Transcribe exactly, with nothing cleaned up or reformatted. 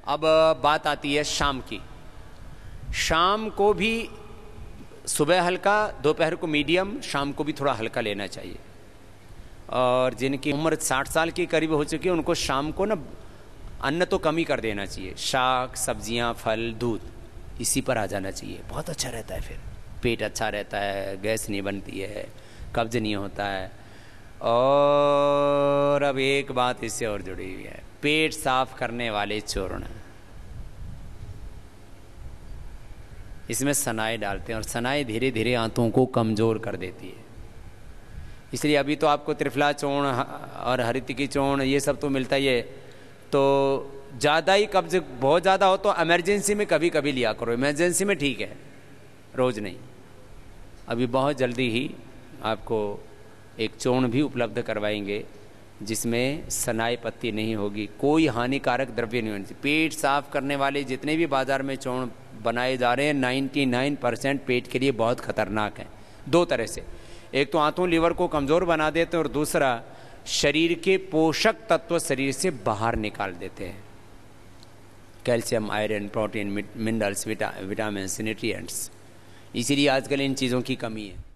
अब बात आती है शाम की। शाम को भी सुबह हल्का, दोपहर को मीडियम, शाम को भी थोड़ा हल्का लेना चाहिए। और जिनकी उम्र साठ साल के करीब हो चुकी है उनको शाम को ना अन्न तो कम ही कर देना चाहिए। शाक, सब्जियां, फल, दूध, इसी पर आ जाना चाहिए। बहुत अच्छा रहता है, फिर पेट अच्छा रहता है, गैस नहीं बनती है, कब्ज नहीं होता है। और अब एक बात इससे और जुड़ी हुई है, पेट साफ करने वाले चूर्ण, इसमें सनाई डालते हैं और सनाई धीरे धीरे आंतों को कमज़ोर कर देती है। इसलिए अभी तो आपको त्रिफला चूर्ण और हरितकी चूर्ण ये सब तो मिलता ही है। तो ज़्यादा ही कब्ज बहुत ज़्यादा हो तो इमरजेंसी में कभी कभी लिया करो, इमरजेंसी में ठीक है, रोज़ नहीं। अभी बहुत जल्दी ही आपको एक चूर्ण भी उपलब्ध करवाएंगे जिसमें सनाई पत्ती नहीं होगी, कोई हानिकारक द्रव्य नहीं होनी चाहिए। पेट साफ करने वाले जितने भी बाज़ार में चूर्ण बनाए जा रहे हैं निन्यानवे परसेंट पेट के लिए बहुत खतरनाक हैं। दो तरह से, एक तो आंतों लीवर को कमज़ोर बना देते हैं और दूसरा शरीर के पोषक तत्व शरीर से बाहर निकाल देते हैं। कैल्शियम, आयरन, प्रोटीन, मिनरल्स, विटा, विटामिन, न्यूट्रिएंट्स। इसीलिए आजकल इन चीज़ों की कमी है।